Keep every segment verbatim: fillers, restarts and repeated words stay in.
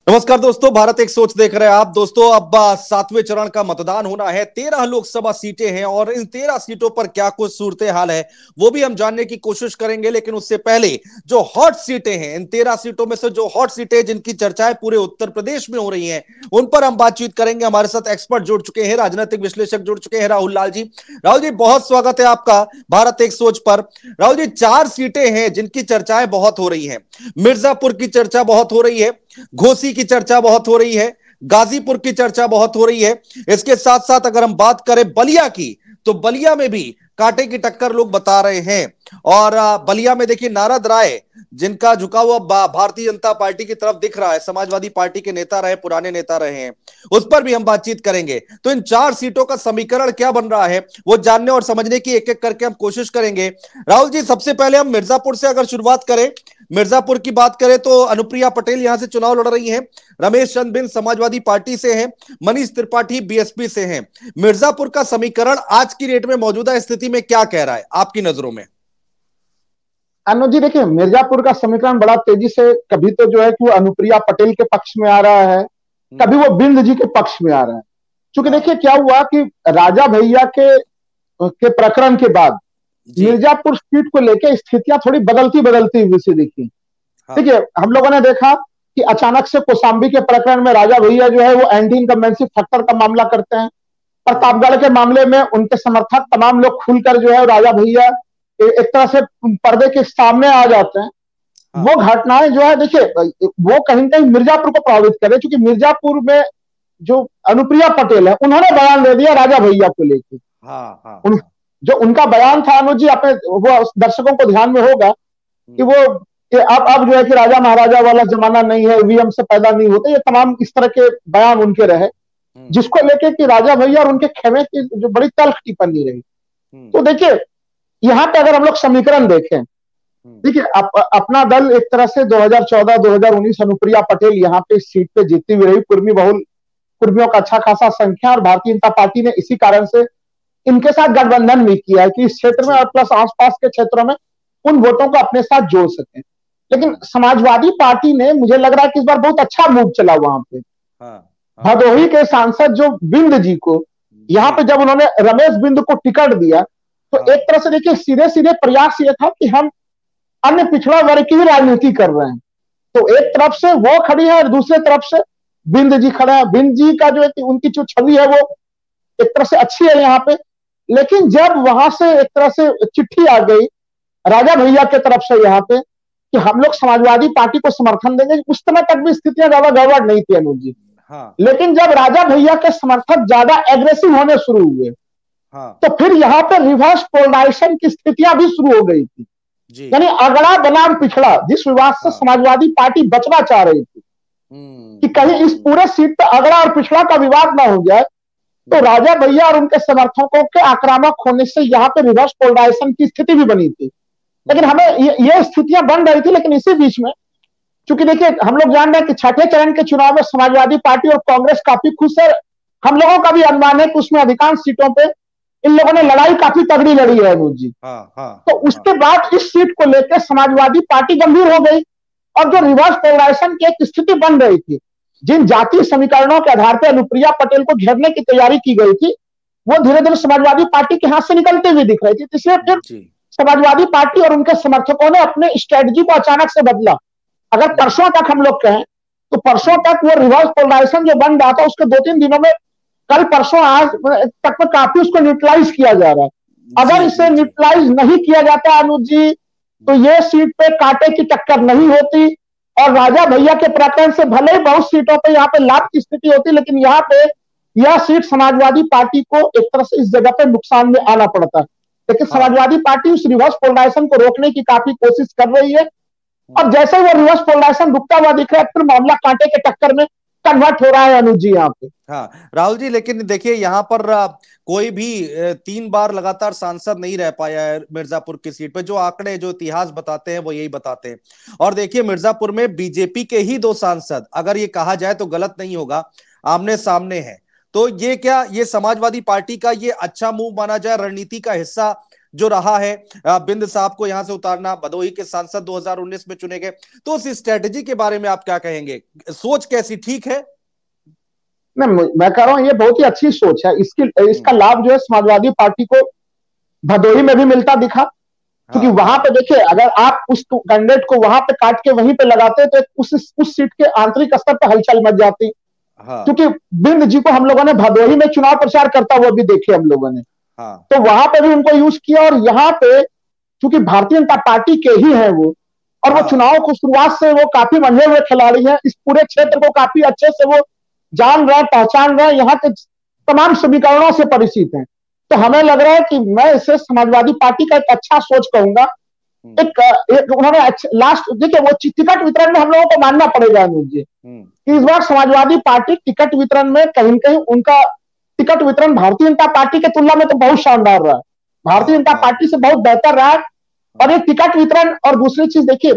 नमस्कार दोस्तों, भारत एक सोच देख रहे हैं आप। दोस्तों, अब सातवें चरण का मतदान होना है। तेरह लोकसभा सीटें हैं और इन तेरह सीटों पर क्या कुछ सूरत हाल है वो भी हम जानने की कोशिश करेंगे। लेकिन उससे पहले जो हॉट सीटें हैं, इन तेरह सीटों में से जो हॉट सीटें जिनकी चर्चाएं पूरे उत्तर प्रदेश में हो रही हैं, उन पर हम बातचीत करेंगे। हमारे साथ एक्सपर्ट जुड़ चुके हैं, राजनीतिक विश्लेषक जुड़ चुके हैं, राहुल लाल जी। राहुल जी, बहुत स्वागत है आपका भारत एक सोच पर। राहुल जी, चार सीटें हैं जिनकी चर्चाएं बहुत हो रही हैं। मिर्जापुर की चर्चा बहुत हो रही है, घोसी की चर्चा बहुत हो रही है, गाजीपुर की चर्चा बहुत हो रही है। इसके साथ साथ अगर हम बात करें बलिया की, तो बलिया में भी कांटे की टक्कर लोग बता रहे हैं। और बलिया में देखिए, नारद राय जिनका झुका हुआ भारतीय जनता पार्टी की तरफ दिख रहा है, समाजवादी पार्टी के नेता रहे, पुराने नेता रहे हैं, उस पर भी हम बातचीत करेंगे। तो इन चार सीटों का समीकरण क्या बन रहा है वो जानने और समझने की एक एक करके हम कोशिश करेंगे। राहुल जी, सबसे पहले हम मिर्जापुर से अगर शुरुआत करें, मिर्जापुर की बात करें तो अनुप्रिया पटेल यहां से चुनाव लड़ रही हैं, रमेश चंद बिन समाजवादी पार्टी से हैं, मनीष त्रिपाठी बीएसपी से हैं। मिर्जापुर का समीकरण आज की डेट में मौजूदा स्थिति में क्या कह रहा है आपकी नजरों में? अनुज जी, देखिए, मिर्जापुर का समीकरण बड़ा तेजी से कभी तो जो है कि वो अनुप्रिया पटेल के पक्ष में आ रहा है, कभी वो बिंद जी के पक्ष में आ रहा है। क्योंकि देखिए क्या हुआ कि राजा भैया के के प्रकरण के बाद मिर्जापुर सीट को लेकर स्थितियां थोड़ी बदलती बदलती हुई सी दिखी। देखिए, हम लोगों ने देखा कि अचानक से कौशाम्बी के प्रकरण में राजा भैया जो है वो एंटी इनकम्बेंसी फैक्टर का मामला करते हैं। प्रतापगढ़ के मामले में उनके समर्थक तमाम लोग खुलकर जो है राजा भैया एक तरह से पर्दे के सामने आ जाते हैं। वो घटनाएं जो है, देखिए, वो कहीं ना कहीं मिर्जापुर को प्रभावित करे, क्योंकि मिर्जापुर में जो अनुप्रिया पटेल है उन्होंने बयान दे दिया राजा भैया को लेकर। हाँ, हाँ, उन, जो उनका बयान था अनुज जी, अपने वो दर्शकों को ध्यान में होगा कि वो कि अब अब जो है कि राजा महाराजा वाला जमाना नहीं है, ईवीएम से पैदा नहीं होते, ये तमाम इस तरह के बयान उनके रहे, जिसको लेके कि राजा भैया और उनके खेमे की जो बड़ी तल्ख टिप्पणी रही। तो देखिए, यहाँ पे अगर हम लोग समीकरण देखें, देखिए, अप, अपना दल एक तरह से दो हज़ार चौदह दो हज़ार उन्नीस अनुप्रिया पटेल यहाँ पे इस सीट पे जीतती हुई रही। कुर्मी बहुल कुर्मियों का अच्छा खासा संख्या, और भारतीय जनता पार्टी ने इसी कारण से इनके साथ गठबंधन भी किया है कि इस क्षेत्र में और प्लस आसपास के क्षेत्रों में उन वोटों को अपने साथ जोड़ सके। लेकिन समाजवादी पार्टी ने, मुझे लग रहा है कि इस बार बहुत अच्छा मूव चला वहां पे। भदोही के सांसद जो बिंद जी को यहाँ पे जब उन्होंने रमेश बिंद को टिकट दिया, तो एक तरह से देखिए सीधे सीधे प्रयास ये था कि हम अन्य पिछड़ा वर्ग की भी राजनीति कर रहे हैं। तो एक तरफ से वो खड़ी है और दूसरे तरफ से बिंद जी खड़ा है। बिंद जी का जो है उनकी जो छवि है वो एक तरह से अच्छी है यहाँ पे। लेकिन जब वहां से एक तरह से चिट्ठी आ गई राजा भैया के तरफ से यहाँ पे कि हम लोग समाजवादी पार्टी को समर्थन देंगे, उस समय तक भी स्थितियां ज्यादा गड़बड़ नहीं थी अनुज जी। हाँ। लेकिन जब राजा भैया के समर्थक ज्यादा एग्रेसिव होने शुरू हुए, हाँ, तो फिर यहाँ पे रिवर्स पोलराइजेशन की स्थितियां भी शुरू हो गई थी। यानी अगड़ा बनाम पिछड़ा, जिस विवाद से हाँ। समाजवादी पार्टी बचना चाह रही थी कि कहीं इस पूरे सीट पे अगड़ा और पिछड़ा का विवाद ना हो जाए, तो राजा भैया और उनके समर्थकों के आक्रामक होने से यहाँ पे रिवर्स पोलराइजेशन की स्थिति भी बनी थी। लेकिन हमें ये, ये स्थितियां बन रही थी। लेकिन इसी बीच में, क्योंकि देखिए, हम लोग जान रहे हैं कि छठे चरण के चुनाव में समाजवादी पार्टी और कांग्रेस काफी खुश है। हम लोगों का भी अनुमान है कि उसमें अधिकांश सीटों पे इन लोगों ने लड़ाई काफी तगड़ी लड़ी है अनुज जी। हाँ, हाँ, तो उसके हाँ। बाद इस सीट को लेकर समाजवादी पार्टी गंभीर हो गई, और जो रिवर्स पोलराइजेशन की एक स्थिति बन रही थी, जिन जातीय समीकरणों के आधार पर अनुप्रिया पटेल को घेरने की तैयारी की गई थी, वो धीरे धीरे समाजवादी पार्टी के हाथ से निकलते हुए दिख रही थी। इसलिए फिर समाजवादी पार्टी और उनके समर्थकों ने अपने स्ट्रेटजी को अचानक से बदला। अगर परसों तक हम लोग कहें तो परसों तक वो रिवर्स पोलराइजेशन जो बन रहा था, उसके दो तीन दिनों में, कल परसों आज तक में काफी उसको न्यूट्रलाइज किया जा रहा है। अगर इसे न्यूट्रलाइज नहीं किया जाता अनुज जी, तो ये सीट पे कांटे की टक्कर नहीं होती, और राजा भैया के प्रकरण से भले ही बहुत सीटों पे यहाँ पे लाभ की स्थिति होती, लेकिन यहाँ पे यह सीट समाजवादी पार्टी को एक तरह से इस जगह पे नुकसान में आना पड़ता है। लेकिन हाँ। समाजवादी पार्टी उस रिवर्स पोलराइजेशन को रोकने की काफी कोशिश कर रही है, और जैसे वो रिवर्स पोलराइजेशन रुकता हुआ दिख रहा है, फिर मामला कांटे के टक्कर में कन्वर्ट हो रहा है अनुज जी यहाँ पे। हाँ राहुल जी, लेकिन देखिए यहाँ पर कोई भी तीन बार लगातार सांसद नहीं रह पाया है मिर्जापुर की सीट पे। जो आंकड़े, जो इतिहास बताते हैं वो यही बताते हैं। और देखिए, मिर्जापुर में बीजेपी के ही दो सांसद, अगर ये कहा जाए तो गलत नहीं होगा, आमने सामने है। तो ये क्या, ये समाजवादी पार्टी का ये अच्छा मूव माना जाए, रणनीति का हिस्सा जो रहा है बिंद साहब को यहां से उतारना, भदोही के सांसद दो हज़ार उन्नीस में चुने गए, तो उस स्ट्रेटेजी के बारे में आप क्या कहेंगे? सोच कैसी, ठीक है? नहीं, मैं कह रहा हूं ये बहुत ही अच्छी सोच है। इसकी इसका लाभ जो है समाजवादी पार्टी को भदोही में भी मिलता दिखा, क्योंकि हाँ, वहां पे देखिए, अगर आप उस कैंडिडेट को वहां पे काट के वहीं पे लगाते तो उस उस सीट के आंतरिक स्तर पर हलचल मच जाती। हाँ, क्योंकि बिंद जी को हम लोगों ने भदोही में चुनाव प्रचार करता हुआ भी देखे हम लोगों ने। हाँ, तो वहां पे भी उनको यूज किया, और यहाँ पे क्योंकि भारतीय जनता पार्टी के ही है वो, और हाँ, वो चुनाव को शुरुआत से वो काफी मंझे हुए खिलाड़ी हैं, इस पूरे क्षेत्र को काफी अच्छे से वो जान रहे, पहचान रहे, यहाँ के तमाम समीकरणों से परिचित हैं। तो हमें लग रहा है कि मैं इसे समाजवादी पार्टी का एक अच्छा सोच कहूंगा। एक, एक उन्होंने लास्ट देखिए, वो टिकट वितरण में हम लोगों को मानना पड़ेगा अनुज जी, इस बार समाजवादी पार्टी टिकट वितरण में कहीं न कहीं उनका टिकट वितरण भारतीय जनता पार्टी के तुलना में तो बहुत शानदार रहा है, भारतीय जनता पार्टी से बहुत बेहतर रहा है। और ये टिकट वितरण, और दूसरी चीज देखिए,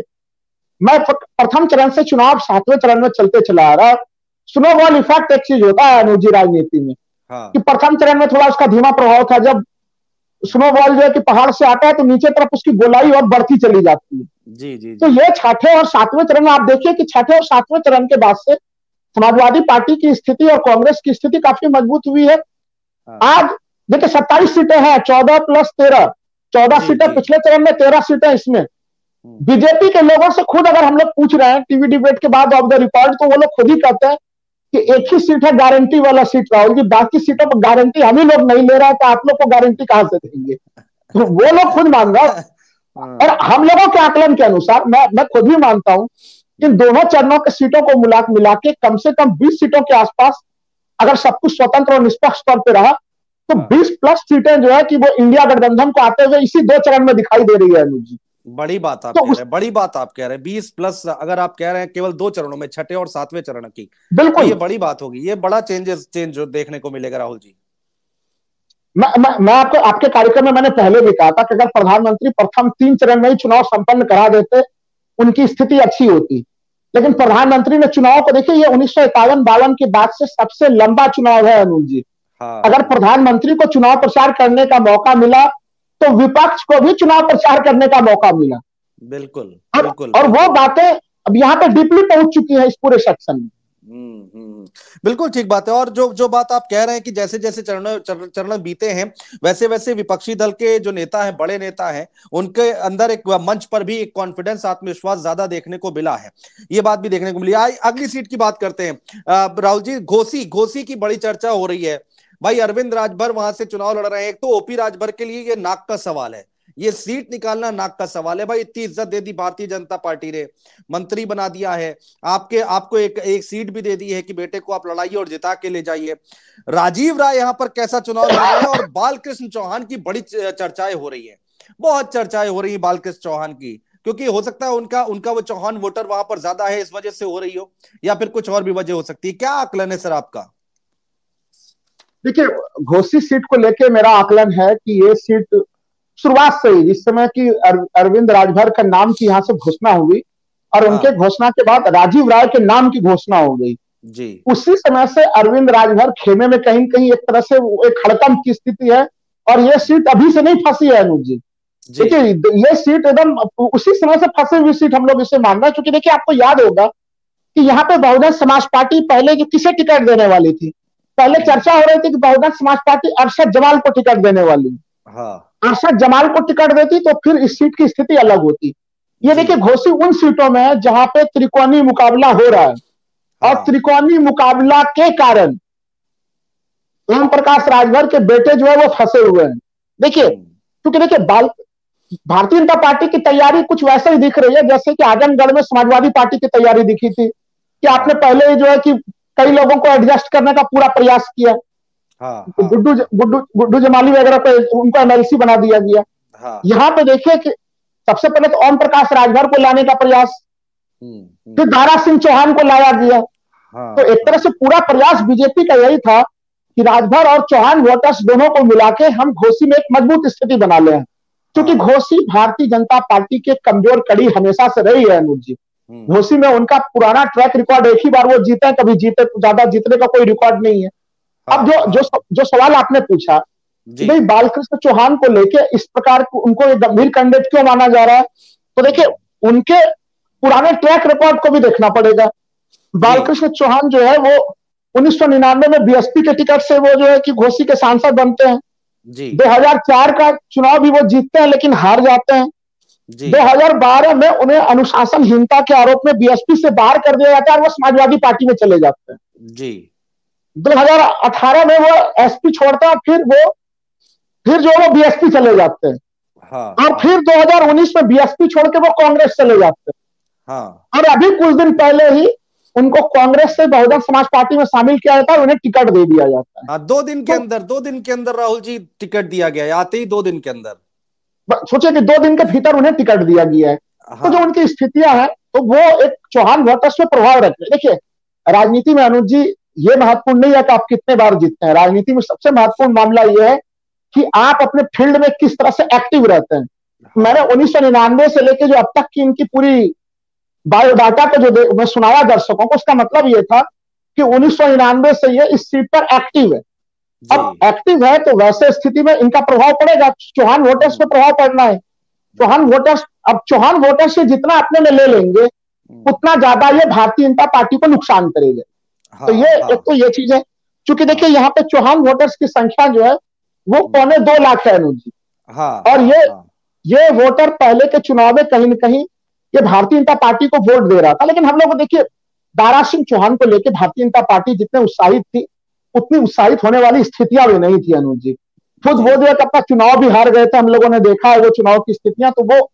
मैं प्रथम चरण से चुनाव सातवें चरण में चलते चला आ रहा, स्नोबॉल इफेक्ट एक चीज होता है अनुजी राजनीति में, हाँ, कि प्रथम चरण में थोड़ा उसका धीमा प्रभाव था, जब स्नोबॉल जो है कि पहाड़ से आता है तो नीचे तरफ उसकी गोलाई और बढ़ती चली जाती है। जी, जी, जी। तो ये छठे और सातवें चरण में आप देखिए कि छठे और सातवें चरण के बाद से समाजवादी पार्टी की स्थिति और कांग्रेस की स्थिति काफी मजबूत हुई है। हाँ। आज देखिए सत्ताईस सीटें हैं, चौदह प्लस तेरह, चौदह सीटें पिछले चरण में, तेरह सीटें इसमें। बीजेपी के लोगों से खुद अगर हम लोग पूछ रहे हैं टीवी डिबेट के बाद ऑफ द रिकॉर्ड, तो वो लोग खुद ही कहते हैं कि एक ही सीट है गारंटी वाला सीट राहुल जी, बाकी सीटों पर गारंटी हम ही लोग नहीं ले रहे हैं, तो आप लोग को गारंटी कहां से देंगे? तो वो लोग खुद मान रहा है। और हम लोगों के आकलन के अनुसार मैं मैं खुद भी मानता हूं कि इन दोनों चरणों के सीटों को मिला मिला के कम से कम बीस सीटों के आसपास अगर सब कुछ स्वतंत्र और निष्पक्ष तौर पर रहा, तो बीस प्लस सीटें जो है कि वो इंडिया गठबंधन को आते हुए इसी दो चरण में दिखाई दे रही है अनुज जी। बड़ी बात आप तो कह रहे हैं, बड़ी बात आप कह रहे हैं, बीस प्लस अगर आप कह रहे हैं केवल दो चरणों में, छठे और सातवें चरण की, बिल्कुल तो ये बड़ी बात होगी, ये बड़ा चेंजेस चेंज जो देखने को मिलेगा राहुल जी। मैं मैं, मैं आपको आपके कार्यक्रम में मैंने पहले भी कहा था कि अगर प्रधानमंत्री प्रथम तीन चरण में ही चुनाव संपन्न करा देते, उनकी स्थिति अच्छी होती। लेकिन प्रधानमंत्री ने चुनाव को देखिए, ये उन्नीस सौ इक्यावन बावन के बाद से सबसे लंबा चुनाव है अनुज जी। हाँ, अगर प्रधानमंत्री को चुनाव प्रचार करने का मौका मिला तो विपक्ष को भी चुनाव प्रचार करने का मौका मिला। बिल्कुल, और, बिल्कुल, और बिल्कुल। वो बातें अब यहाँ पे डीपली पहुंच चुकी है इस पूरे सेक्शन में। हम्म, बिल्कुल ठीक बात है। और जो जो बात आप कह रहे हैं कि जैसे जैसे चरण चरण बीते हैं, वैसे वैसे विपक्षी दल के जो नेता हैं, बड़े नेता हैं, उनके अंदर एक मंच पर भी एक कॉन्फिडेंस, आत्मविश्वास ज्यादा देखने को मिला है, ये बात भी देखने को मिली। अगली सीट की बात करते हैं राहुल जी। घोसी घोसी की बड़ी चर्चा हो रही है भाई, अरविंद राजभर वहां से चुनाव लड़ रहे हैं। एक तो ओपी राजभर के लिए ये नाक का सवाल है, ये सीट निकालना नाक का सवाल है भाई। इतनी इज्जत दे दी भारतीय जनता पार्टी ने, मंत्री बना दिया है, आपके आपको एक एक सीट भी दे दी है कि बेटे को आप लड़ाइए और जिता के ले जाइए। राजीव राय यहाँ पर कैसा चुनाव लड़ रहे हैं, और बालकृष्ण चौहान की बड़ी चर्चाएं हो रही है, बहुत चर्चाएं हो रही है बालकृष्ण चौहान की, क्योंकि हो सकता है उनका उनका वो चौहान वोटर वहां पर ज्यादा है, इस वजह से हो रही हो, या फिर कुछ और भी वजह हो सकती है। क्या आकलन है सर आपका? देखिए, घोसी सीट को लेके मेरा आकलन है कि ये सीट शुरुआत से ही, जिस समय की अरविंद राजभर के नाम की यहाँ से घोषणा हुई और उनके घोषणा के बाद राजीव राय के नाम की घोषणा हो गई जी, उसी समय से अरविंद राजभर खेमे में कहीं कहीं एक तरह से एक हड़कंप की स्थिति है। और ये सीट अभी से नहीं फंसी है अनुज जी, देखिए ये सीट एकदम उसी समय से फंसी हुई सीट हम लोग इसे मान रहे हैं। क्योंकि देखिए, आपको याद होगा कि यहाँ पे बहुजन समाज पार्टी पहले किसे टिकट देने वाली थी? पहले चर्चा हो रही थी कि बहुजन समाज पार्टी अरशद जमाल को टिकट देने वाली। हाँ, अरशद जमाल को टिकट देती तो फिर इस सीट की स्थिति अलग होती। ये देखिए, घोसी उन सीटों में है जहां पे त्रिकोणीय मुकाबला हो रहा है। हाँ, और त्रिकोणीय मुकाबला के कारण ओम प्रकाश राजभर के बेटे जो है वो फंसे हुए हैं। देखिए, क्योंकि देखिए बाल भारतीय जनता पार्टी की तैयारी कुछ वैसे ही दिख रही है जैसे कि आजमगढ़ में समाजवादी पार्टी की तैयारी दिखी थी, कि आपने पहले जो है कि कई लोगों को एडजस्ट करने का पूरा प्रयास किया। हाँ, गुड्डू गुड्डू गुड्डू जमाली वगैरह पे उनको एमएलसी बना दिया गया। हाँ, यहाँ पे देखिए कि सबसे पहले तो ओम प्रकाश राजभर को लाने का प्रयास, फिर दारा सिंह चौहान को लाया गया। हाँ, तो एक तरह से पूरा प्रयास बीजेपी का यही था कि राजभर और चौहान वोटर्स दोनों को मिला के हम घोसी में एक मजबूत स्थिति बना ले, क्योंकि घोसी भारतीय जनता पार्टी की कमजोर कड़ी हमेशा से रही है अनुज जी। घोसी में उनका पुराना ट्रैक रिकॉर्ड, एक ही बार वो जीते, कभी जीते ज्यादा जीतने का कोई रिकॉर्ड नहीं है। अब जो जो जो सवाल आपने पूछा भाई बालकृष्ण चौहान को लेके इस प्रकार उनको एक गंभीर कैंडिडेट क्यों माना जा रहा है? तो देखिए, उनके पुराने ट्रैक रिकॉर्ड को भी देखना पड़ेगा। बालकृष्ण चौहान जो है वो उन्नीस सौ निन्यानवे में बीएसपी के टिकट से वो जो है कि घोसी के सांसद बनते हैं जी। दो हज़ार चार का चुनाव भी वो जीतते हैं लेकिन हार जाते हैं जी। दो हज़ार बारह में उन्हें अनुशासनहीनता के आरोप में बीएसपी से बाहर कर दिया जाता है और वो समाजवादी पार्टी में चले जाते हैं जी। दो हज़ार अठारह में वो एसपी छोड़ता है, फिर वो फिर जो वो बीएसपी चले जाते हैं हाँ, और हाँ। फिर दो हज़ार उन्नीस में बीएसपी छोड़ के वो कांग्रेस चले जाते हैं हाँ। और अभी कुछ दिन पहले ही उनको कांग्रेस से बहुजन समाज पार्टी में शामिल किया जाता है, उन्हें टिकट दे दिया जाता है हाँ, दो दिन के तो, अंदर दो दिन के अंदर राहुल जी टिकट दिया गया, आते ही दो दिन के अंदर। सोचे कि दो दिन के भीतर उन्हें टिकट दिया गया है हाँ। तो जो उनकी स्थितियां हैं तो वो एक चौहान वोटर्स में प्रभाव रखते हैं। देखिए, राजनीति में अनुज जी ये महत्वपूर्ण नहीं है कि आप कितने बार जीतते हैं, राजनीति में सबसे महत्वपूर्ण मामला यह है कि आप अपने फील्ड में किस तरह से एक्टिव रहते हैं हाँ। मैंने उन्नीस सौ निन्यानवे से लेकर जो अब तक की इनकी पूरी बायोडाटा को जो मैं सुनाया दर्शकों को, उसका मतलब यह था कि उन्नीस सौ निन्यानवे से ये इस सीट पर एक्टिव है। अब एक्टिव है तो वैसे स्थिति में इनका प्रभाव पड़ेगा, चौहान वोटर्स पे प्रभाव पड़ना है। चौहान वोटर्स अब चौहान वोटर्स से जितना अपने में ले लेंगे उतना ज्यादा ये भारतीय जनता पार्टी को नुकसान करेगा हाँ, तो ये हाँ। एक तो ये चीज है, क्योंकि देखिए यहाँ पे चौहान वोटर्स की संख्या जो है वो पौने दो लाख है अनुज जी हाँ, और ये हाँ। ये वोटर पहले के चुनाव में कहीं ना कहीं ये भारतीय जनता पार्टी को वोट दे रहा था, लेकिन हम लोग देखिए दारा सिंह चौहान को लेकर भारतीय जनता पार्टी जितने उत्साहित थी उतनी उत्साहित होने वाली स्थितियां भी नहीं थी अनुज जी। खुद वो जो है अपना चुनाव भी हार गए थे, हम लोगों ने देखा है वो चुनाव की स्थितियां। तो वो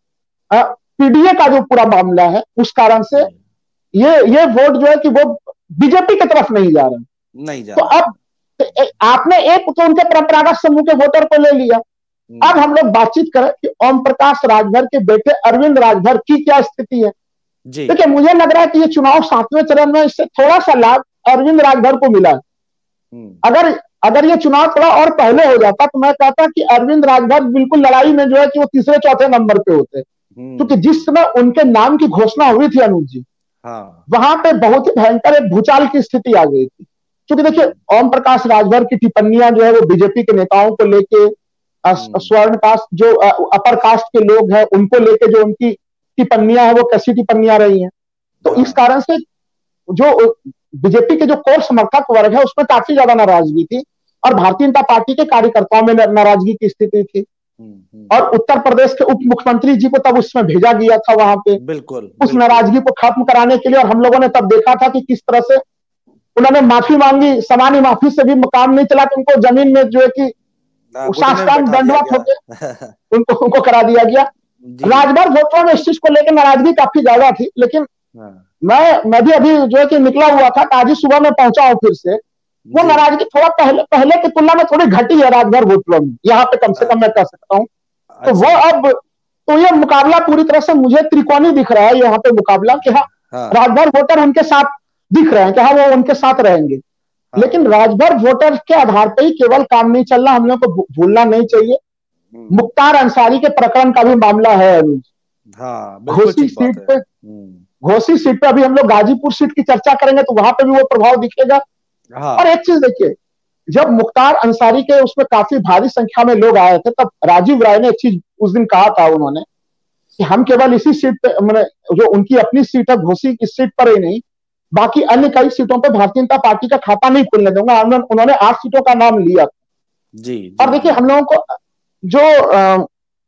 पीडीए का जो पूरा मामला है उस कारण से ये ये वोट जो है कि वो बीजेपी की तरफ नहीं जा रहे नहीं जा तो अब तो आपने एक तो उनके परंपरागत समूह के वोटर को ले लिया। अब हम लोग बातचीत करें कि ओम प्रकाश राजभर के बेटे अरविंद राजभर की क्या स्थिति है। देखिए, मुझे लग रहा है कि ये चुनाव सातवें चरण में इससे थोड़ा सा लाभ अरविंद राजभर को मिला। अगर अगर ये चुनाव थोड़ा और पहले हो जाता तो मैं कहता कि अरविंद राजभर बिल्कुल लड़ाई में जो है कि वो तीसरे चौथे नंबर पे होते, क्योंकि जिस समय उनके नाम की घोषणा हुई थी अनुज जी हाँ। वहां पे बहुत ही भयंकर एक भूचाल की स्थिति आ गई थी। क्योंकि देखिए, ओम प्रकाश राजभर की टिप्पणियां जो है वो बीजेपी के नेताओं को लेके, स्वर्ण कास्ट जो अपर कास्ट के लोग हैं उनको लेके जो उनकी टिप्पणियां हैं वो कैसी टिप्पणियां रही हैं, तो इस कारण से जो बीजेपी के जो कोर समर्थक वर्ग है उसमें काफी ज्यादा नाराजगी थी और भारतीय जनता पार्टी के कार्यकर्ताओं में नाराजगी की स्थिति थी। और उत्तर प्रदेश के उप मुख्यमंत्री जी को तब उसमें भेजा गया था वहां पे बिल्कुल उस नाराजगी को खत्म कराने के लिए, और हम लोगों ने तब देखा था कि किस तरह से उन्होंने माफी मांगी। सामान्य माफी से भी काम नहीं चला तो उनको जमीन में जो है कि शासकांग दंडवत होकर उनको उनको करा दिया गया। राजभर वोटरों में इस चीज को लेकर नाराजगी काफी ज्यादा थी, लेकिन मैं मैं भी अभी जो है कि निकला हुआ था, आज ही सुबह में पहुंचा हूं फिर से, वो नाराजगी थोड़ा पहले पहले की तुलना में थोड़ी घटी है राजभर वोटरों में, यहाँ पे कम से कम मैं कह सकता हूँ। तो वो अब तो ये मुकाबला पूरी तरह से मुझे त्रिकोणी दिख रहा है यहाँ पे मुकाबला कि हाँ राजभर वोटर उनके साथ दिख रहे हैं कि हाँ वो उनके साथ रहेंगे, लेकिन राजभर वोटर के आधार पर ही केवल काम नहीं चलना, हम लोग को भूलना नहीं चाहिए मुख्तार अंसारी के प्रकरण का भी मामला है अनुज। घोसी सीट पे घोसी सीट पे अभी हम लोग गाजीपुर सीट की चर्चा करेंगे तो वहां पे भी वो प्रभाव दिखेगा। हाँ। और एक चीज देखिए, जब मुख्तार अंसारी के उसमें काफी भारी संख्या में लोग आए थे तब राजीव राय ने एक चीज उस दिन कहा था उन्होंने कि हम केवल इसी सीट पे, मैंने जो उनकी अपनी सीट है घोसी की सीट पर ही नहीं बाकी अन्य कई सीटों पे भारतीय जनता पार्टी का खाता नहीं खुलने दूंगा, उन्होंने आठ सीटों का नाम लिया जी, जी और देखिए हम लोगों को जो आ,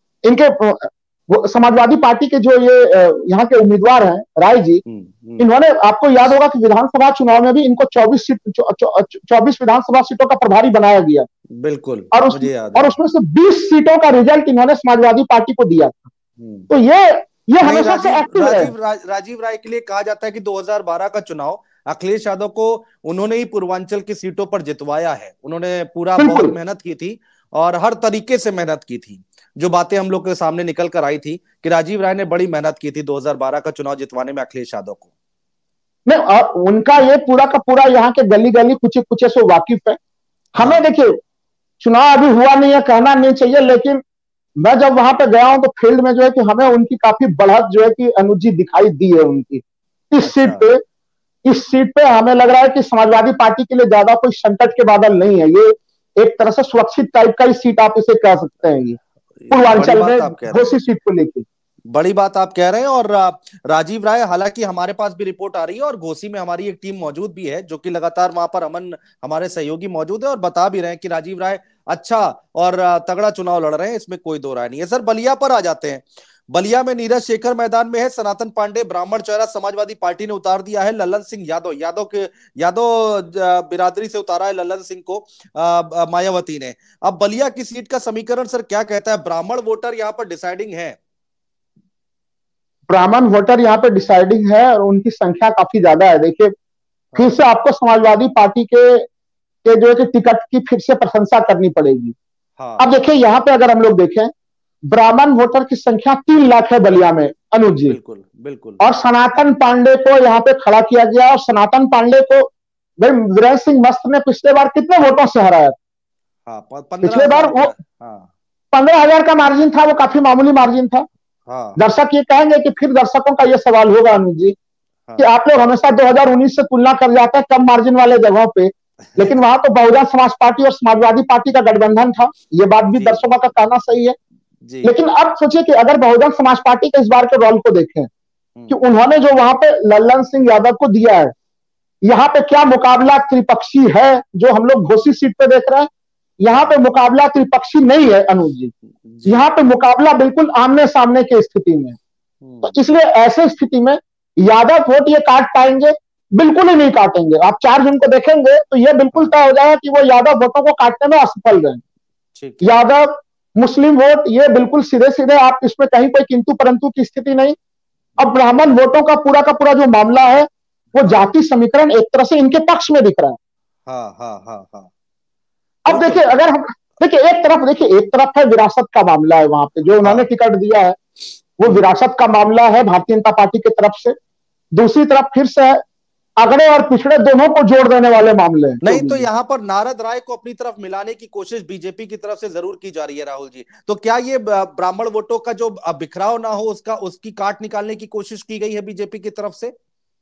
इनके समाजवादी पार्टी के जो ये यहाँ के उम्मीदवार हैं राय जी, इन्होंने आपको याद होगा कि विधानसभा चुनाव में भी इनको चौबीस सीट चौबीस विधानसभा सीटों का प्रभारी बनाया गया बिल्कुल और, उस, और उसमें से बीस सीटों का रिजल्ट इन्होंने समाजवादी पार्टी को दिया था। तो ये ये हमेशा से एक्टिव है। राजीव, राज, राजीव राय के लिए कहा जाता है कि दो हज़ार बारह का चुनाव अखिलेश यादव को उन्होंने ही पूर्वांचल की सीटों पर जितवाया है, उन्होंने पूरा बहुत मेहनत की थी और हर तरीके से मेहनत की थी। जो बातें हम लोग के सामने निकल कर आई थी कि राजीव राय ने बड़ी मेहनत की थी दो हज़ार बारह का चुनाव जितवाने में अखिलेश यादव को। नहीं, और उनका ये पूरा का पूरा यहाँ के गली गली कुछ कुछ से वाकिफ है। हमें देखिए चुनाव अभी हुआ नहीं है, कहना नहीं चाहिए, लेकिन मैं जब वहां पे गया हूं तो फील्ड में जो है कि हमें उनकी काफी बढ़त जो है कि अनुजी दिखाई दी है उनकी इस अच्छा। सीट पे इस सीट पे हमें लग रहा है कि समाजवादी पार्टी के लिए ज्यादा कोई संकट के बादल नहीं है। ये एक तरह से सुरक्षित टाइप का ही सीट आप इसे कह सकते हैं, ये पूर्वांचल में घोसी सीट को लेकर बड़ी बात आप कह रहे हैं। और राजीव राय, हालांकि हमारे पास भी रिपोर्ट आ रही है और घोसी में हमारी एक टीम मौजूद भी है जो कि लगातार वहां पर अमन हमारे सहयोगी मौजूद है और बता भी रहे हैं कि राजीव राय अच्छा और तगड़ा चुनाव लड़ रहे हैं, इसमें कोई दो राय नहीं है। सर बलिया पर आ जाते हैं। बलिया में नीरज शेखर मैदान में है, सनातन पांडे ब्राह्मण चेहरा समाजवादी पार्टी ने उतार दिया है। लल्लन सिंह यादव यादव के यादव बिरादरी से उतारा है लल्लन सिंह को मायावती ने। अब बलिया की सीट का समीकरण सर क्या कहता है? ब्राह्मण वोटर यहाँ पर डिसाइडिंग है, ब्राह्मण वोटर यहाँ पे डिसाइडिंग है और उनकी संख्या काफी ज्यादा है। देखिए फिर से आपको समाजवादी पार्टी के, के जो है कि टिकट की फिर से प्रशंसा करनी पड़ेगी। हाँ। अब देखिए यहाँ पे अगर हम लोग देखें, ब्राह्मण वोटर की संख्या तीन लाख है बलिया में अनुज जी, बिल्कुल बिल्कुल, और सनातन पांडे को यहाँ पे खड़ा किया गया। और सनातन पांडे को भाई वीरेंद्र सिंह मस्त ने पिछले बार कितने वोटों से हराया? हाँ, पिछले बार वो पंद्रह हजार का मार्जिन था, वो काफी मामूली मार्जिन था। हाँ। दर्शक ये कहेंगे कि फिर दर्शकों का ये सवाल होगा अनुज जी, हाँ, कि आप लोग हमेशा दो हज़ार उन्नीस से तुलना कर जाते हैं कम मार्जिन वाले जगहों पे, लेकिन वहां तो बहुजन समाज पार्टी और समाजवादी पार्टी का गठबंधन था। ये बात भी दर्शकों का कहना सही है। लेकिन अब सोचिए कि अगर बहुजन समाज पार्टी के इस बार के रोल को देखें कि उन्होंने जो वहां पे लल्लन सिंह यादव को दिया है, यहाँ पे क्या मुकाबला त्रिपक्षी है जो हम लोग घोसी सीट पे देख रहे हैं? यहाँ पे मुकाबला त्रिपक्षी नहीं है अनुज जी, यहाँ पे मुकाबला बिल्कुल आमने सामने की स्थिति में। तो इसलिए ऐसे स्थिति में यादव वोट ये काट पाएंगे? बिल्कुल ही नहीं काटेंगे। आप चार जून को देखेंगे तो ये बिल्कुल तय हो जाएगा कि वो यादव वोटों को काटने में असफल रहे। यादव मुस्लिम वोट ये बिल्कुल सीधे सीधे, आप इसमें कहीं कोई किंतु परंतु की स्थिति नहीं। अब ब्राह्मण वोटों का पूरा का पूरा जो मामला है वो जाति समीकरण एक तरह से इनके पक्ष में दिख रहा है। हाँ हाँ हाँ हाँ। अब देखिए अगर हम देखिए एक तरफ देखिए एक तरफ है विरासत का मामला है, वहां पे जो उन्होंने टिकट दिया है वो विरासत का मामला है भारतीय जनता पार्टी की तरफ से। दूसरी तरफ फिर से अगड़े और पिछड़े दोनों को जोड़ देने वाले मामले हैं। नहीं तो यहाँ पर नारद राय को अपनी तरफ मिलाने की कोशिश बीजेपी की तरफ से जरूर की जा रही है राहुल जी, तो क्या ये ब्राह्मण वोटों का जो बिखराव ना हो उसका उसकी काट निकालने की कोशिश की गई है बीजेपी की तरफ से?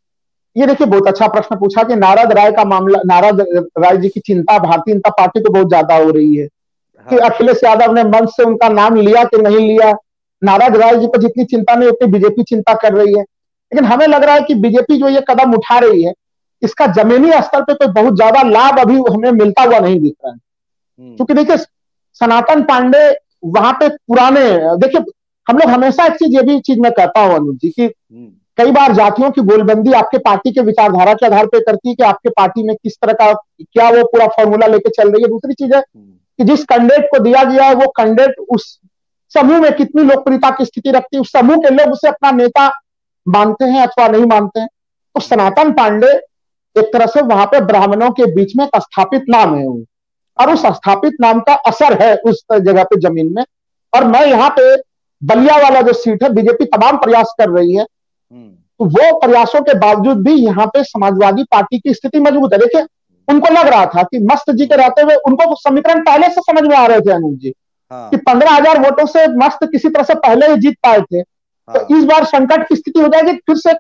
ये देखिए बहुत अच्छा प्रश्न पूछा कि नारद राय का मामला, नारद राय जी की चिंता भारतीय जनता पार्टी को बहुत ज्यादा हो रही है। हाँ। कि अखिलेश यादव ने मंच से उनका नाम लिया कि नहीं लिया। नारद राय जी को जितनी चिंता नहीं उतनी बीजेपी चिंता कर रही है। लेकिन हमें लग रहा है कि बीजेपी जो ये कदम उठा रही है इसका जमीनी स्तर पे कोई बहुत ज्यादा लाभ अभी हमें मिलता हुआ नहीं दिख रहा है। क्योंकि देखिए सनातन पांडे वहां पे पुराने, देखिए हम लोग हमेशा एक चीज ये भी चीज मैं कहता हूँ अनुज जी की कई बार जातियों की गोलबंदी आपके पार्टी के विचारधारा के आधार पर करती है कि आपके पार्टी में किस तरह का क्या वो पूरा फॉर्मूला लेके चल रही है। दूसरी चीज है कि जिस कैंडिडेट को दिया गया है वो कैंडिडेट उस समूह में कितनी लोकप्रियता की स्थिति रखती है, उस समूह के लोग उसे अपना नेता मानते हैं अथवा नहीं मानते हैं। तो सनातन पांडे एक तरह से वहां पे ब्राह्मणों के बीच में एक स्थापित नाम है और उस स्थापित नाम का असर है उस जगह पे जमीन में। और मैं यहाँ पे बलिया वाला जो सीट है बीजेपी तमाम प्रयास कर रही है, तो वो प्रयासों के बावजूद भी यहाँ पे समाजवादी पार्टी की स्थिति मजबूत है। देखिए उनको लग रहा था कि मस्त जी के रहते हुए उनको समीकरण पहले से समझ में आ रहे थे अनुज जी, हाँ। कि पंद्रह हजार वोटों से मस्त किसी तरह से पहले ही जीत पाए थे। हाँ। तो इस बार संकट की स्थिति हो जाएगी, फिर से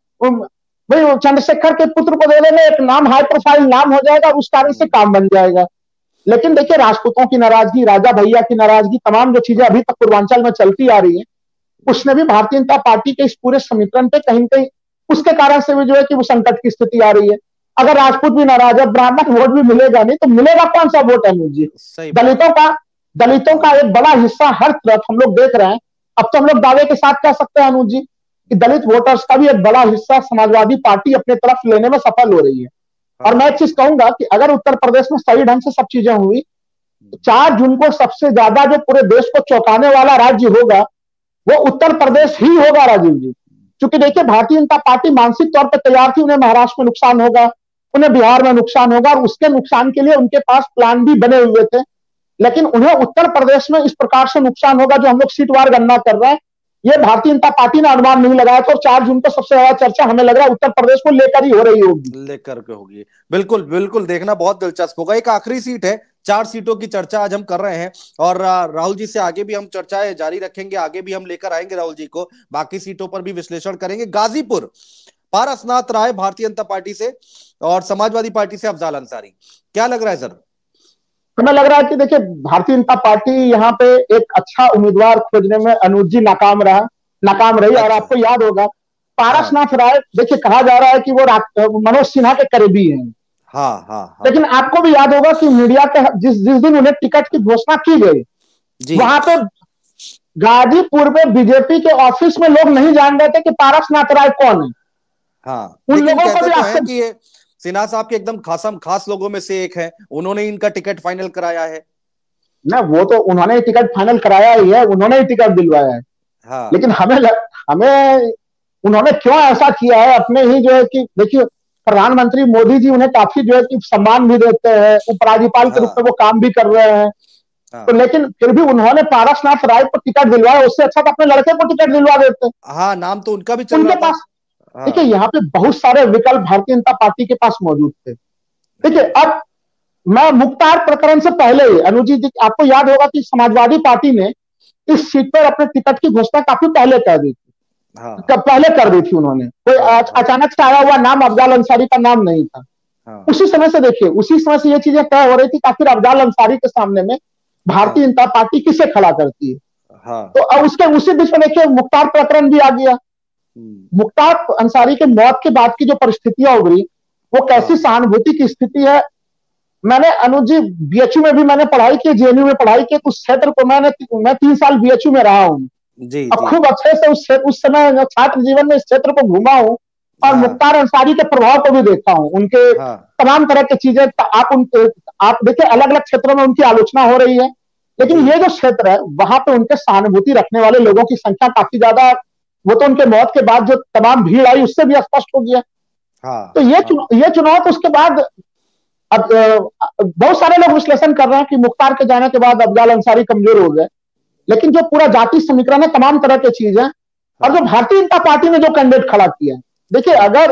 भाई चंद्रशेखर के पुत्र को दे देने, एक नाम हाई प्रोफाइल नाम हो जाएगा, उस कारण से काम बन जाएगा। लेकिन देखिए राजपूतों की नाराजगी, राजा भैया की नाराजगी, तमाम जो चीजें अभी तक पूर्वांचल में चलती आ रही है उसने भी भारतीय जनता पार्टी के इस पूरे समीकरण पे कहीं कहीं उसके कारण से भी जो है कि वो संकट की स्थिति आ रही है। अगर राजपूत भी नाराज है, ब्राह्मण वोट भी मिलेगा नहीं, तो मिलेगा कौन सा वोट अनुज जी? दलितों का दलितों का एक बड़ा हिस्सा हर तरफ हम लोग देख रहे हैं। अब तो हम लोग दावे के साथ कह सकते हैं अनुज जी कि दलित वोटर्स का भी एक बड़ा हिस्सा समाजवादी पार्टी अपने तरफ लेने में सफल हो रही है। और मैं एक चीज कहूंगा कि अगर उत्तर प्रदेश में सही ढंग से सब चीजें हुई तो चार जून को सबसे ज्यादा जो पूरे देश को चौंकाने वाला राज्य होगा वो उत्तर प्रदेश ही होगा राजीव जी। क्योंकि देखिए भारतीय जनता पार्टी मानसिक तौर पर तैयार थी, उन्हें महाराष्ट्र में नुकसान होगा, उन्हें बिहार में नुकसान होगा और उसके नुकसान के लिए उनके पास प्लान भी बने हुए थे। लेकिन उन्हें उत्तर प्रदेश में इस प्रकार से नुकसान होगा जो हम लोग सीटवार गणना कर रहे हैं, ये भारतीय जनता पार्टी ने अनुमान नहीं लगाया था। और चार जून को सबसे ज्यादा चर्चा हमें लग रहा है उत्तर प्रदेश को लेकर ही हो रही होगी, लेकर के होगी। बिल्कुल बिल्कुल, देखना बहुत दिलचस्प होगा। एक आखिरी सीट है, चार सीटों की चर्चा आज हम कर रहे हैं और राहुल जी से आगे भी हम चर्चाएं जारी रखेंगे, आगे भी हम लेकर आएंगे राहुल जी को, बाकी सीटों पर भी विश्लेषण करेंगे। गाजीपुर, पारसनाथ राय भारतीय जनता पार्टी से और समाजवादी पार्टी से अफजाल अंसारी, क्या लग रहा है सर? हमें लग रहा है कि देखिए भारतीय जनता पार्टी यहाँ पे एक अच्छा उम्मीदवार खोजने में अनुज जी नाकाम रहा नाकाम रही। अच्छा। और आपको याद होगा हाँ पारसनाथ राय, देखिए कहा जा रहा है कि वो मनोज सिन्हा के करीबी हैं। हाँ हाँ हाँ। लेकिन आपको भी याद होगा कि मीडिया के जिस जिस दिन उन्हें टिकट की घोषणा की गई, जी वहां पे गाजीपुर में बीजेपी के ऑफिस में लोग नहीं जान रहे थे कि पारसनाथ राय कौन है। हाँ, उन लेकिन लोगों को कहते भी तो हैं आश्चर्य। कि ये सिन्हा साहब के एकदम खासम खास लोगों में से एक है, उन्होंने इनका टिकट फाइनल कराया है। ना वो तो उन्होंने टिकट फाइनल कराया ही है, उन्होंने ही टिकट दिलवाया है। हाँ लेकिन हमें लग, हमें उन्होंने क्यों ऐसा किया है, अपने ही जो है कि देखिए प्रधानमंत्री मोदी जी उन्हें काफी जो है कि सम्मान भी देते हैं, उपराज्यपाल के रूप में हाँ वो काम भी कर रहे हैं। तो हाँ लेकिन फिर भी उन्होंने पारसनाथ राय को टिकट दिलवाया, उससे अच्छा तो अपने लड़के को टिकट दिलवा देते। हाँ, नाम तो उनका भी चल उनके रहा था। पास देखिए हाँ यहाँ पे बहुत सारे विकल्प भारतीय जनता पार्टी के पास मौजूद थे। देखिए हाँ अब मैं मुख्तार प्रकरण से पहले ही अनुजी जी, आपको याद होगा कि समाजवादी पार्टी ने इस सीट पर अपने टिकट की घोषणा काफी पहले कर दी थी। हाँ पहले कर दी थी उन्होंने, कोई हाँ हाँ अचानक से आया हुआ नाम अफजाल अंसारी का नाम नहीं था। हाँ उसी समय से देखिए उसी समय से ये चीजें तय हो रही थी, आखिर अफजाल अंसारी के सामने में भारतीय हाँ जनता पार्टी किसे खड़ा करती है। हाँ। तो अब उसके उसी बीच में देखिए मुख्तार प्रकरण भी आ गया। हम्म, मुख्तार अंसारी के मौत के बाद की जो परिस्थितियां उभरी, वो कैसी हाँ सहानुभूति की स्थिति है। मैंने अनुज जी बीएचयू में भी मैंने पढ़ाई की, जेएनयू में पढ़ाई की, उस क्षेत्र को मैंने मैं तीन साल बीएचयू में रहा हूँ जी और जी। खूब अच्छे से उस उस समय छात्र जीवन में इस क्षेत्र को घूमा हूँ और हाँ मुख्तार अंसारी के प्रभाव को भी देखा हूँ। उनके हाँ तमाम तरह की चीजें आप उनके आप देखिए अलग अलग क्षेत्रों में उनकी आलोचना हो रही है, जी। लेकिन ये जो क्षेत्र है वहां पे उनके सहानुभूति रखने वाले लोगों की संख्या काफी ज्यादा, वो तो उनके मौत के बाद जो तमाम भीड़ आई उससे भी स्पष्ट हो गया। हाँ तो ये हाँ चुनाव ये चुनाव तो उसके बाद अब बहुत सारे लोग विश्लेषण कर रहे हैं कि मुख्तार के जाने के बाद अफजाल अंसारी कमजोर हो गए, लेकिन जो पूरा जाति समीकरण है, तमाम तरह की चीजें, और जो हाँ भारतीय जनता पार्टी ने जो कैंडिडेट खड़ा किया है, देखिए हाँ अगर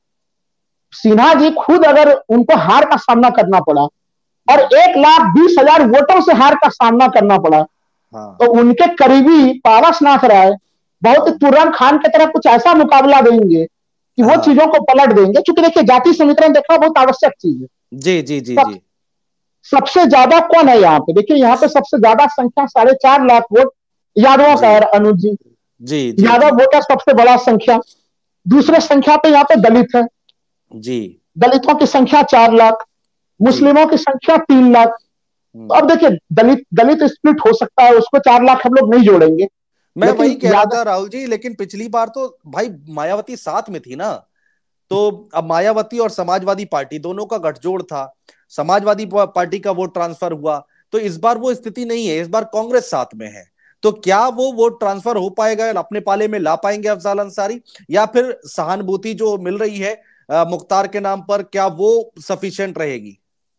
सिन्हा जी खुद अगर उनको हार का सामना करना पड़ा और एक लाख बीस हजार वोटों से हार का सामना करना पड़ा, हाँ तो उनके करीबी पारसनाथ राय बहुत ही तुर्रम खान की तरह कुछ ऐसा मुकाबला देंगे कि वो हाँ। चीजों को पलट देंगे। क्योंकि देखिए जाति समीकरण देखना बहुत आवश्यक चीज है। जी जी जी सब, जी सबसे ज्यादा कौन है यहाँ पे, देखिए यहाँ पे सबसे ज्यादा संख्या साढ़े चार लाख वोट यादवों का जी है अनुज जी। जी जी जी यादव वोट है सबसे बड़ा संख्या। दूसरे संख्या पे यहाँ पे दलित है, जी दलितों की संख्या चार लाख, जी। मुस्लिमों की संख्या तीन लाख। तो हम्म, अब देखिए दलित दलित स्प्लिट हो सकता है, उसको चार लाख हम लोग नहीं जोड़ेंगे, मैं वही लेकिन कह रहा यादव था राहुल जी, लेकिन पिछली बार तो भाई मायावती साथ में थी ना, तो अब मायावती और समाजवादी पार्टी दोनों का गठजोड़ था, समाजवादी पार्टी का वोट ट्रांसफर हुआ। तो इस बार वो स्थिति नहीं है, इस बार कांग्रेस साथ में है। तो क्या वो वोट ट्रांसफर हो पाएगा, अपने पाले में ला पाएंगे अफजाल अंसारी, या फिर सहानुभूति जो मिल रही है अ, मुख्तार के नाम पर, क्या वो सफिशिएंट रहेगी?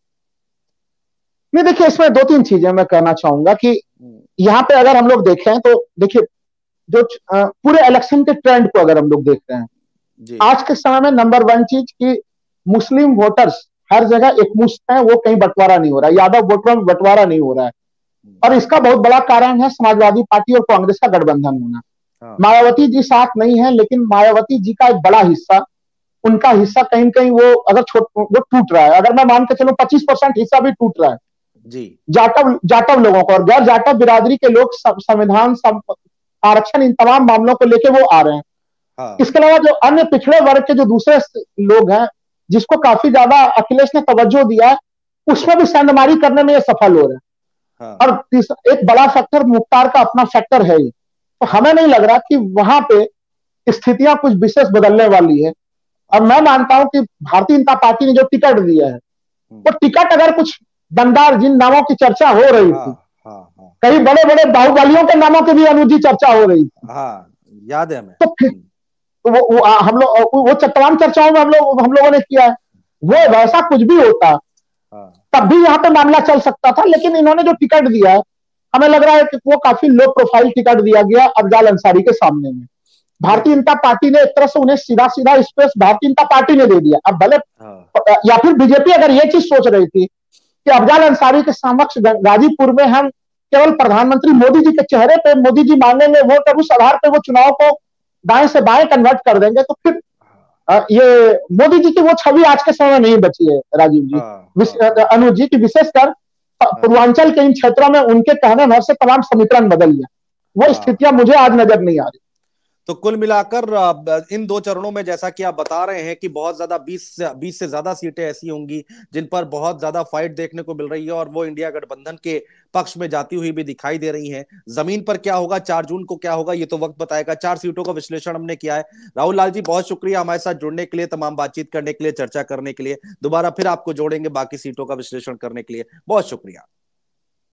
नहीं, देखिए इसमें दो तीन चीजें मैं कहना चाहूंगा कि यहाँ पे अगर हम लोग देखें तो देखिए जो अ, पूरे इलेक्शन के ट्रेंड को अगर हम लोग देख रहे हैं, जी आज के समय में नंबर वन चीज की मुस्लिम वोटर्स हर जगह एकमुश्त हैं, वो कहीं बंटवारा नहीं हो रहा है, यादव वोटरों में बंटवारा नहीं हो रहा है। और इसका बहुत बड़ा कारण है समाजवादी पार्टी और कांग्रेस का गठबंधन होना। हाँ मायावती जी साथ नहीं है, लेकिन मायावती जी का एक बड़ा हिस्सा, उनका हिस्सा कहीं कहीं वो अगर छोट वो टूट रहा है, अगर मैं मान के चलूं पच्चीस परसेंट हिस्सा भी टूट रहा है जी जाटव जाटव लोगों को, और गैर जाटव बिरादरी के लोग संविधान आरक्षण इन तमाम मामलों को लेके वो आ रहे हैं। हाँ इसके अलावा जो अन्य पिछड़े वर्ग के जो दूसरे लोग हैं, जिसको काफी ज्यादा अखिलेश ने तवज्जो दिया है, उसमें भी सेंधमारी करने में ये सफल हो रहे हैं। हाँ और एक बड़ा फैक्टर मुख्तार का अपना फैक्टर है ही। तो हमें नहीं लग रहा कि वहां पे स्थितियां कुछ विशेष बदलने वाली है। और मैं मानता हूं कि भारतीय जनता पार्टी ने जो टिकट दिया है, वो टिकट अगर कुछ दमदार जिन नामों की चर्चा हो रही हाँ थी, हाँ हाँ कई बड़े बड़े बाहुबलियों के नामों की भी अनुजी चर्चा हो रही थी, हाँ, याद है हमें। तो फिर तो वो, वो आ, हम लोग वो चट्टान चर्चाओं में हम लोग हम लोगों ने किया है, वो हाँ वैसा कुछ भी होता हाँ तब भी यहाँ पे मामला चल सकता था। लेकिन इन्होंने जो टिकट दिया है, हमें लग रहा है कि वो काफी लो प्रोफाइल टिकट दिया गया अफजाल अंसारी के सामने में। भारतीय जनता पार्टी ने एक तरह से उन्हें सीधा सीधा स्पेस भारतीय जनता पार्टी ने दे दिया। अब भले हाँ या फिर बीजेपी अगर ये चीज सोच रही थी कि अफजाल अंसारी के समक्ष गाजीपुर में हम केवल प्रधानमंत्री मोदी जी के चेहरे पे मोदी जी मांगेंगे वोट और उस आधार पे वो चुनाव को दाएं से बाएं कन्वर्ट कर देंगे, तो फिर ये मोदी जी की वो छवि आज के समय में नहीं बची है राजीव जी, हाँ हाँ अनुज जी की, विशेषकर पूर्वांचल के इन क्षेत्रों में उनके कहने भर से तमाम समीकरण बदल गया। वो स्थितियां मुझे आज नजर नहीं आ रही। तो कुल मिलाकर इन दो चरणों में जैसा कि आप बता रहे हैं कि बहुत ज्यादा बीस से बीस से ज्यादा सीटें ऐसी होंगी जिन पर बहुत ज्यादा फाइट देखने को मिल रही है और वो इंडिया गठबंधन के पक्ष में जाती हुई भी दिखाई दे रही हैं। जमीन पर क्या होगा, चार जून को क्या होगा, ये तो वक्त बताएगा। चार सीटों का विश्लेषण हमने किया है। राहुल लाल जी, बहुत शुक्रिया हमारे साथ जुड़ने के लिए, तमाम बातचीत करने के लिए, चर्चा करने के लिए। दोबारा फिर आपको जोड़ेंगे बाकी सीटों का विश्लेषण करने के लिए। बहुत शुक्रिया।